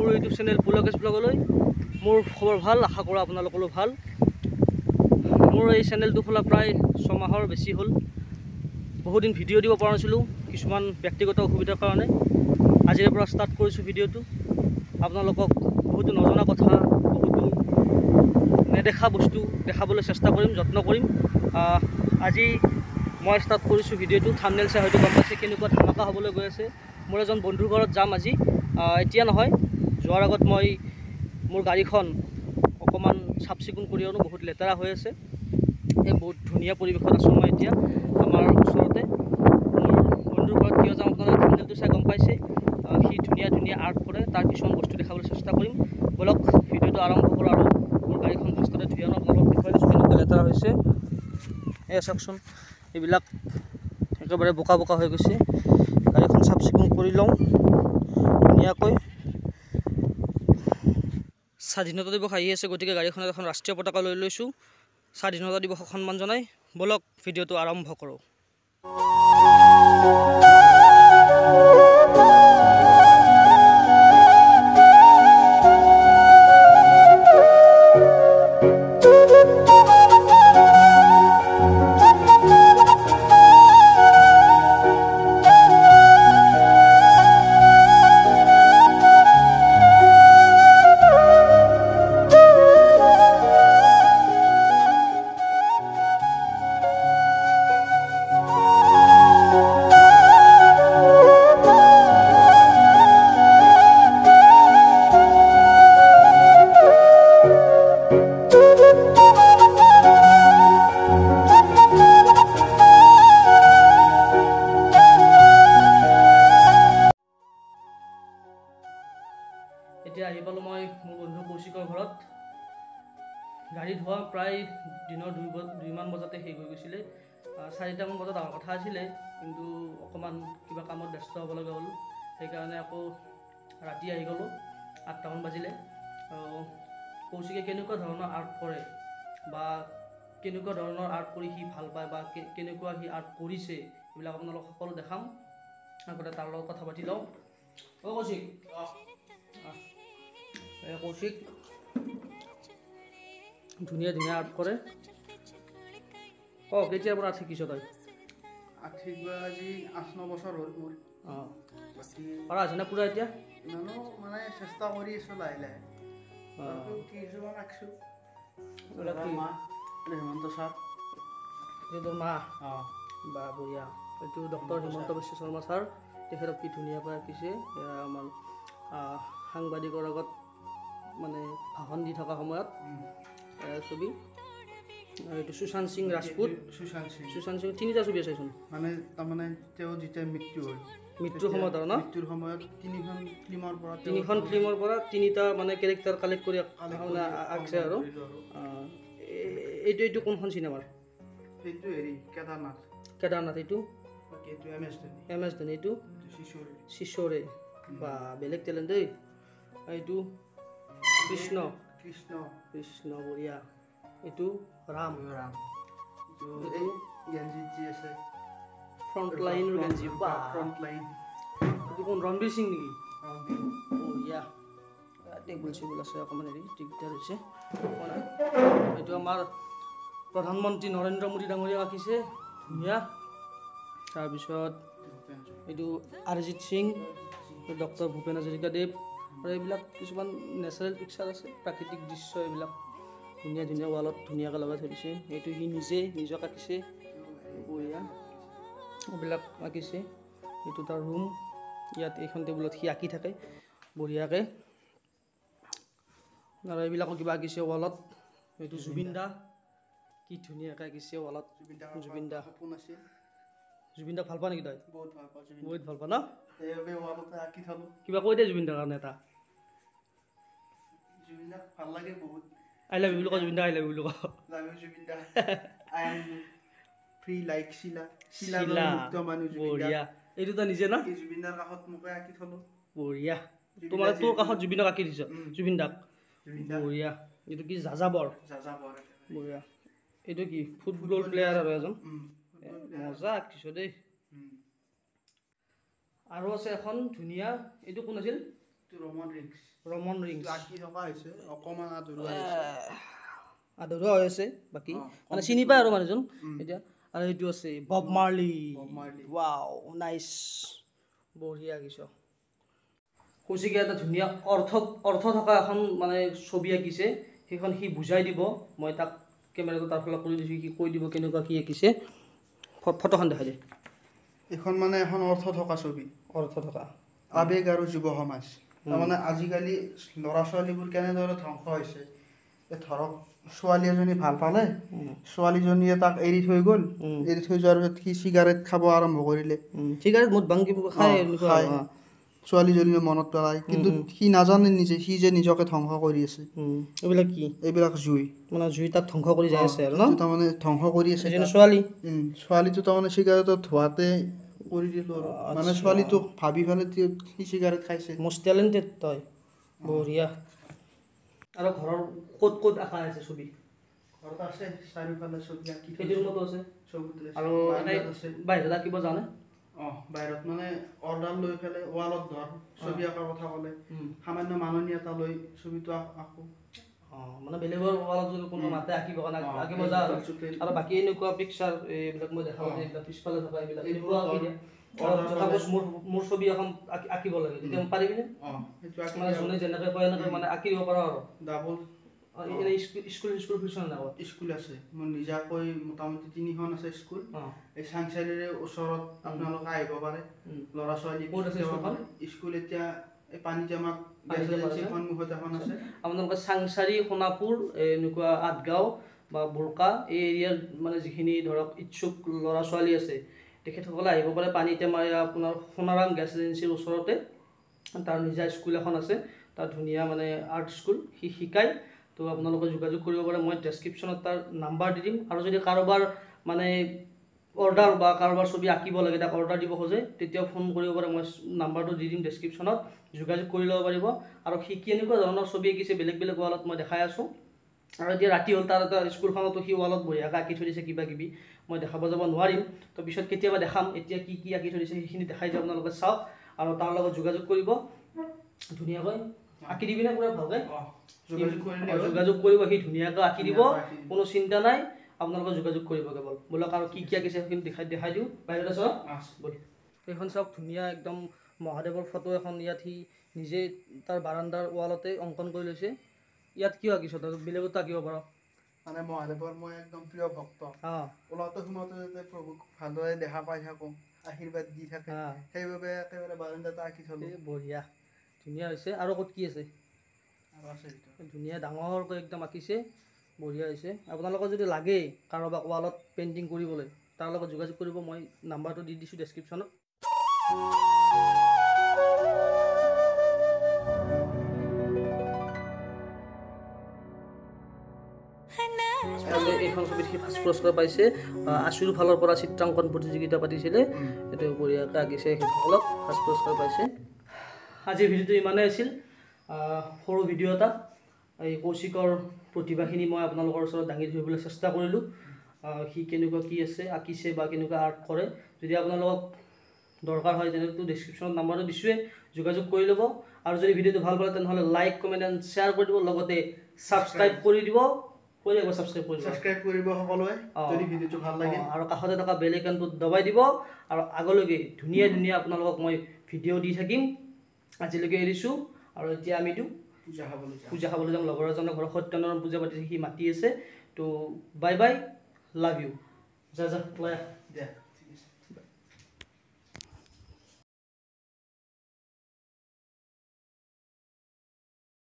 মোৰ YouTube channel Pulakesh ব্লগলৈ। মোৰ খবৰ ভাল, আশা কৰোঁ আপোনালোকৰো ভাল। মোৰ এই চেনেলটো খোলা প্ৰায় 6 মাহৰ বেছি হ'ল। বহুদিন ভিডিঅ' দিব পৰা নাছিলোঁ, কিছুমান ব্যক্তিগত অসুবিধাৰ কাৰণে। আজিৰ পৰা ষ্টাৰ্ট কৰিছোঁ ভিডিঅ'টো। আপোনালোকক বহুতো নজনা কথা, বহুতো নেদেখা বস্তু দেখাবলৈ চেষ্টা কৰিম, যত্ন কৰিম। আজি মই ষ্টাৰ্ট কৰিছোঁ ভিডিঅ'টো। থাম্বনেইল চাই হয়তো গম পাইছে কেনেকুৱা ধামাকা হ'বলৈ গৈ আছে। মোৰ এজন বন্ধুৰ ঘৰত যাম আজি। এতিয়া নহয়, যোৱাৰ আগত মই মোৰ গাড়ীখন অকণমান চাফ চিকুণ কৰি আনো, বহুত লেতেৰা হৈ আছে। এই বহুত ধুনীয়া পৰিৱেশত আছোঁ মই এতিয়া আমাৰ ওচৰতে। মোৰ বন্ধুৰ ঘৰত কিয় যাম আপোনালোকে থাম্বনেইলটো চাই গম পাইছে। সি ধুনীয়া ধুনীয়া আৰ্ট কৰে, তাৰ কিছুমান বস্তু দেখাবলৈ চেষ্টা কৰিম। বলক ভিডিঅ'টো আৰম্ভ কৰোঁ। আৰু মোৰ গাড়ীখন ফাৰ্ষ্টতে ধুই আনো, আপোনালোকক দেখুৱাই দিছোঁ কেনেকুৱা লেতেৰা হৈছে। এই চাওকচোন, এইবিলাক একেবাৰে বোকা বোকা হৈ গৈছে। গাড়ীখন চাফ চিকুণ কৰি লওঁ ধুনীয়াকৈ। স্বাধীনতা দিৱস আহি আছে, গতিকে গাড়ীখনত এখন ৰাষ্ট্ৰীয় পতাকা লৈ লৈছোঁ। স্বাধীনতা দিৱসক সন্মান জনাই বলক ভিডিঅ'টো আৰম্ভ কৰোঁ। এতিয়া আহি পালোঁ মই মোৰ বন্ধু কৌশিকৰ ঘৰত। গাড়ী ধোৱা প্ৰায় দিনৰ 2মান বজাতে শেষ হৈ গৈছিলে। 4টামান বজাত অহাৰ কথা আছিলে, কিন্তু অকণমান কিবা কামত ব্যস্ত হ'ব লগা হ'ল। সেইকাৰণে আকৌ ৰাতি আহি গ'লোঁ, 8টামান বাজিলে। কৌশিকে কেনেকুৱা ধৰণৰ আৰ্ট কৰে বা কেনেকুৱা ধৰণৰ আৰ্ট কৰি সি ভাল পায় বা কেনেকুৱা সি আৰ্ট কৰিছে, এইবিলাক আপোনালোক সকলো দেখাম। আগতে তাৰ লগত কথা পাতি লওঁ। কৌশিক, কৌশিক ধুনীয়া ধুনীয়া আৰ্ট কৰে। কেতিয়াৰ পৰা শিকিছ তই? আজি 8-9 বছৰ হ'ল মোৰ। পৰা আছে না পুৰা এতিয়া? জানো, মানে চেষ্টা কৰি আছোঁ লাহে লাহে। কিছুমান আঁকিছোঁ। হেমন্ত ছাৰ, এইটো তোৰ মা? বা বঢ়িয়া। এইটো ডক্টৰ হিমন্ত বিশ্ব শৰ্মা ছাৰ। তেখেতক কি ধুনীয়াকৈ আঁকিছে। আমাৰ সাংবাদিকৰ আগত মানে ভাষণ দি থকা সময়ত ছবি। এইটো সুশান্ত সিং ৰাজপুত। সুশান্ত সিং 3টা ছবি আছেচোন। মানে তাৰমানে তেওঁ যেতিয়া মৃত্যু হ'ল, মৃত্যুৰ সময়ত আৰু ন? মৃত্যুৰ সময়ত 3খন ফিল্মৰ পৰা 3টা মানে কেৰেক্টাৰ কালেক্ট কৰি আঁকছে আৰু। এইটো কোনখন চিনেমাৰ? এইটো কেদাৰনাথ। এইটো এম এছ ধোনী। এইটো শিশোৰে। বা বেলেগ টেলেণ্ট দেই। এইটো কৃষ্ণ বঢ়িয়া। এইটো ৰাম। ফ্ৰণ্টলাইন গেঞ্জি। এইটো কোন, ৰণবীৰ সিং নেকি? বঢ়িয়া। টেবুল চেবুল আছে, অকণমান দিগদাৰ হৈছে। এইটো আমাৰ প্ৰধানমন্ত্ৰী নৰেন্দ্ৰ মোদী ডাঙৰীয়াক আঁকিছে, ধুনীয়া। তাৰপিছত এইটো অৰিজিত সিং, ডক্টৰ ভূপেন হাজৰিকাদেৱ। আৰু এইবিলাক কিছুমান নেচাৰেল পিকচাৰ আছে, প্ৰাকৃতিক দৃশ্য। এইবিলাক ধুনীয়া ধুনীয়া ৱালত ধুনীয়াকৈ লগাই থৈ দিছে। এইটো সি নিজক আঁকিছে, বঢ়িয়া। এইবিলাক আঁকিছে। এইটো তাৰ ৰুম, ইয়াত এইখন টেবুলত সি আঁকি থাকে বঢ়িয়াকৈ। আৰু এইবিলাকো কিবা আঁকিছে ৱালত। এইটো জুবিন দা, কি ধুনীয়াকৈ আঁকিছে ৱালত। জুবিন দা ভাল পোৱা নেকি তই? বহুত ভাল পোৱা ন? কিবা কৈ দে জুবিন দাৰ কাৰণে এটা। ভাল লাগে বহুত। আই লাভ ইউ বুলি কওঁ, জুবিন দা আই লাভ ইউ বুলি কওঁ। বঢ়িয়া। এইটো তই নিজে ন? জুবিনদাৰ কাষত মোকে আঁকি থলো। বঢ়িয়া। তোৰ কাষত জুবিনক আঁকি দিছ? জুবিন দাক। বঢ়িয়া। এইটো কি যাযাবৰ? বঢ়িয়া। এইটো কি ফুটবল প্লেয়াৰ আৰু এজন? মজা আঁকিছ দেই। আৰু আছে এখন ধুনীয়া। এইটো কোন আছিল? ৰমন ৰিংছ। ৰমন ৰিংছ আঁকি থকা হৈছে অকণমান আধৰুৱা হৈছে আধৰুৱা হৈ আছে বাকী মানে চিনি পায় আৰু মানুহজন এতিয়া আৰু এইটো আছে বব মাৰ্লি ৱাও নাইচ বঢ়িয়া আঁকিছ কৌশিকে এটা ধুনীয়া অৰ্থ থকা এখন মানে ছবি আঁকিছে সেইখন সি বুজাই দিব মই তাক কেমেৰাটো তাৰ ফালে কৰি দিছোঁ সি কৈ দিব কেনেকুৱা কি আঁকিছে ফটোখন দেখাই দিয়ে এইখন মানে এখন অৰ্থ থকা ছবি অৰ্থ থকা আৱেগ আৰু যুৱ সমাজ তাৰমানে আজিকালি ল'ৰা ছোৱালীবোৰ কেনেদৰে ধ্বংস হৈছে ধৰক ছোৱালী এজনী ভাল পালে ছোৱালীজনীয়ে তাক এৰি থৈ গ'ল এৰি থৈ যোৱাৰ পিছত সি চিগাৰেট খাব আৰম্ভ কৰিলে চিগাৰেট মদ ভাং খাই ছোৱালীজনীয়ে মনত পেলায় কিন্তু সি নাজানে নিজে সি যে নিজকে ধ্বংস কৰি আছে এইবিলাক কি এইবিলাক জুই মানে জুই তাক ধ্বংস কৰি যাই আছে আৰু ন তাৰমানে ধ্বংস কৰি আছে ছোৱালী ছোৱালীটো তাৰমানে চিগাৰেটত ধোৱাতে কৰি দিলোঁ আৰু মানে ছোৱালীটোক ভাবি পেলাই সি চিগাৰেট খাইছে মষ্ট টেলেণ্টেড তই বঢ়িয়া আৰু ঘৰৰ ক'ত ক'ত আঁকা আছে ছবি ঘৰত আছে চাৰিওফালে ছবি আঁকি সেইটো ৰুমতো আছে চবতে আৰু বাহিৰত আঁকিব জানে বাহিৰত মানে অৰ্ডাৰ লৈ পেলাই ৱালত ধৰ ছবি আঁকাৰ কথা ক'লে সামান্য মাননি এটা লৈ ছবিটো আঁকো মানে বেলেগৰ ৱালত যদি কোনো মাতে আঁকিব কাৰণে আঁকিব যা আৰু বাকী এনেকুৱা পিকচাৰ এইবিলাক মই দেখাওঁ যে এইবিলাক পিছফালে থকা এইবিলাক এনেকুৱা আঁকি দিয়ে মোৰ ছবি এখন আঁকিব লাগে তেতিয়া পাৰিবিনে মানে যোনে যেনেকৈ কয় এনেকৈ মানে আঁকি দিব পাৰোঁ আৰু ডাবল স্কুল ফিউচন স্কুল আছে মোৰ নিজাকৈ মোটামুটি 3খন আছে স্কুল এই চাংচাৰিৰে ওচৰত আপোনালোকে আহিব পাৰে ল'ৰা ছোৱালী ক'ত আছে স্কুল এতিয়া এই পানীজামাত সন্মুখত এখন আছে আপোনালোকে চাংচাৰি সোণাপুৰ এনেকুৱা আঠগাঁও বা বোৰকা এই এৰিয়াৰ মানে যিখিনি ধৰক ইচ্ছুক ল'ৰা ছোৱালী আছে তেখেতসকলে আহিব পাৰে পানীটেমাৰ আপোনাৰ সোণাৰাম গেছ এজেঞ্চিৰ ওচৰতে তাৰ নিজা স্কুল এখন আছে তাত ধুনীয়া মানে আৰ্ট স্কুল সি শিকায় তো আপোনালোকে যোগাযোগ কৰিব পাৰে মই ডেছক্ৰিপশ্যনত তাৰ নাম্বাৰ দি দিম আৰু যদি কাৰোবাৰ মানে অৰ্ডাৰ বা কাৰোবাৰ ছবি আঁকিব লাগে তাক অৰ্ডাৰ দিব খোজে তেতিয়াও ফোন কৰিব পাৰে মই নাম্বাৰটো দি দিম ডেছক্ৰিপশ্যনত যোগাযোগ কৰি ল'ব পাৰিব আৰু সি কেনেকুৱা ধৰণৰ ছবি আঁকিছে বেলেগ বেলেগ ৱালত মই দেখাই আছোঁ আৰু এতিয়া ৰাতি হ'ল তাৰ এটা স্কুলখনতো সি ৱালত বঢ়িয়াকৈ আঁকি থৈ দিছে কিবা কিবি মই দেখাব যাব নোৱাৰিম তো পিছত কেতিয়াবা দেখাম এতিয়া কি কি আঁকি থৈ দিছে সেইখিনি দেখাই দিওঁ আপোনালোকে চাওক আৰু তাৰ লগত যোগাযোগ কৰিব ধুনীয়াকৈ আঁকি দিবি না পুৰা ভালকৈ যোগাযোগ কৰিব সি ধুনীয়াকৈ আঁকি দিব কোনো চিন্তা নাই আপোনালোকে যোগাযোগ কৰিব কেৱল বোলক আৰু কি কি আঁকিছে সেইখিনি দেখাই দিওঁ বাহিৰত আছ বল এইখন চাওক ধুনীয়া একদম মহাদেৱৰ ফটো এখন ইয়াত সি নিজে তাৰ বাৰাণ্ডাৰ ৱালতে অংকন কৰি লৈছে ইয়াত কিয় আঁকিছ তই বেলেগতো আঁকিব পাৰ মানে মহাদেৱৰ মই একদম প্ৰিয় ভক্ত ওলাওঁতে সোমাওঁতে যাতে প্ৰভুক ভালদৰে দেখা পাই থাকোঁ আশীৰ্বাদ দি থাকে সেইবাবে একেবাৰে বাৰাণ্ডাতে আঁকি থলোঁ বঢ়িয়া ধুনীয়া হৈছে আৰু ক'ত কি আছে ধুনীয়া ডাঙৰকৈ একদম আঁকিছে বঢ়িয়া হৈছে আপোনালোকৰ যদি লাগে কাৰোবাক ৱালত পেইণ্টিং কৰিবলৈ তাৰ লগত যোগাযোগ কৰিব মই নাম্বাৰটো দি দিছোঁ ডেছক্ৰিপশ্যনত এইখন ছবিত সি ফাৰ্ষ্ট পুৰস্কাৰ পাইছে আছুৰ ফালৰ পৰা চিত্ৰাংকন প্ৰতিযোগিতা পাতিছিলে এইটো বঢ়িয়াকৈ আঁকিছে সেইসকলক ফাৰ্ষ্ট পুৰস্কাৰ পাইছে আজিৰ ভিডিঅ'টো ইমানেই আছিল সৰু ভিডিঅ' এটা এই কৌশিকৰ প্ৰতিভাখিনি মই আপোনালোকৰ ওচৰত দাঙি ধৰিবলৈ চেষ্টা কৰিলোঁ সি কেনেকুৱা কি আছে আঁকিছে বা কেনেকুৱা আৰ্ট কৰে যদি আপোনালোকক দৰকাৰ হয় তেনেহ'লে ডেছক্ৰিপশ্যনত নাম্বাৰটো দিছোঁৱে যোগাযোগ কৰি ল'ব আৰু যদি ভিডিঅ'টো ভাল পালে তেনেহ'লে লাইক কমেণ্ট এণ্ড শ্বেয়াৰ কৰি দিব লগতে ছাবস্ক্ৰাইব কৰি দিব ছাবস্ক্ৰাইব কৰিব সকলোৱে যদি ভিডিঅ'টো ভাল লাগে আৰু কাষতে থকা বেল আইকনটো দবাই দিব আৰু আগলৈকে ধুনীয়া ধুনীয়া আপোনালোকক মই ভিডিঅ' দি থাকিম আজিলৈকে এৰিছোঁ আৰু এতিয়া আমিতো পূজা খাবলৈ যাম লগৰ এজনৰ ঘৰত সত্যনাৰায়ণ পূজা পাতিছে সি মাতি আছে তো বাই বাই লাভ ইউ যা লৈ দিয়া